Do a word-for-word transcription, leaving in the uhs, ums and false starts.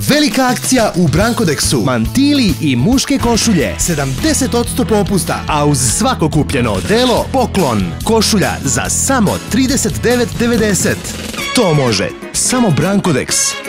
Velika akcija u Brankodeksu. Mantili i muške košulje. sedamdeset posto popusta. A uz svako kupljeno odelo poklon. Košulja za samo trideset devet devedeset. To može samo Brankodeks.